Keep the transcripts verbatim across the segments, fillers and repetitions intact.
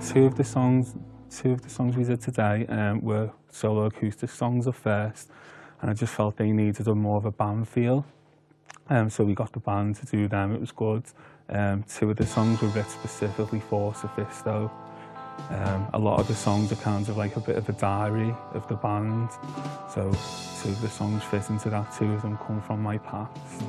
two of the songs, two of the songs we did today um, were solo acoustic songs at first, and I just felt they needed a more of a band feel. Um, so we got the band to do them. It was good. Um, two of the songs were written specifically for Sophisto. Um, a lot of the songs are kind of like a bit of a diary of the band. So two of the songs fit into that. Two of them come from my past.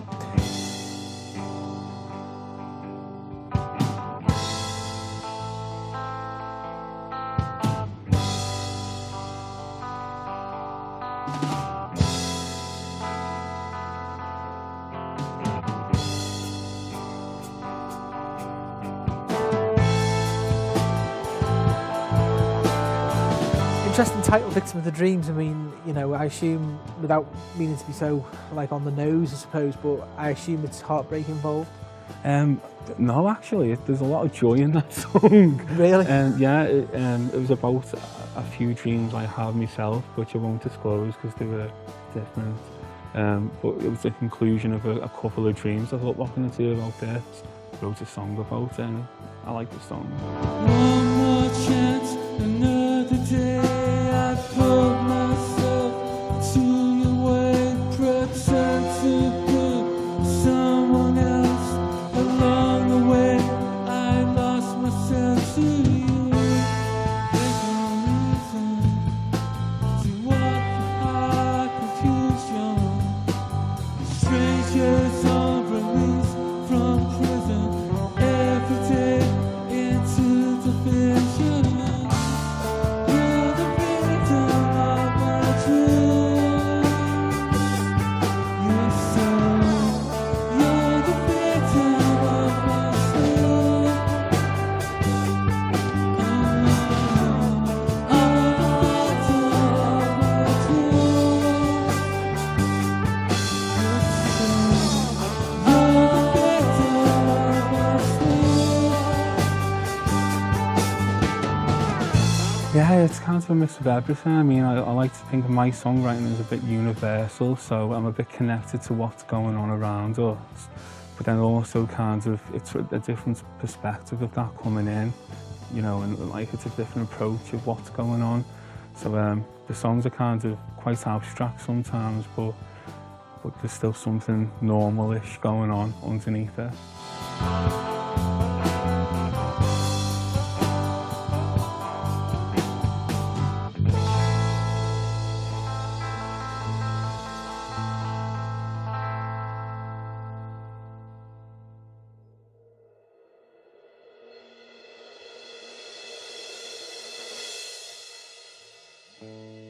Interesting title, Victim of the Dreams. I mean, you know, I assume, without meaning to be so like on the nose, I suppose, but I assume it's heartbreak involved. Um, no, actually, it, there's a lot of joy in that song. Really? Um, yeah, it, um, it was about a, a few dreams I had myself, which I won't disclose because they were different. Um, but it was the conclusion of a, a couple of dreams I thought, what can I do about this? I wrote a song about it, and I like the song. One more chance, another day. I put myself to your way, pretend to be someone else. Along the way, I lost myself to you. There's no reason to walk behind confusion. Strangers on release from prison every day into the vision. Yeah, it's kind of a mix of everything. I mean, I, I like to think of my songwriting as a bit universal, so I'm a bit connected to what's going on around us. But then also kind of, it's a different perspective of that coming in, you know, and like it's a different approach of what's going on. So um, the songs are kind of quite abstract sometimes, but, but there's still something normal-ish going on underneath it. Thank you.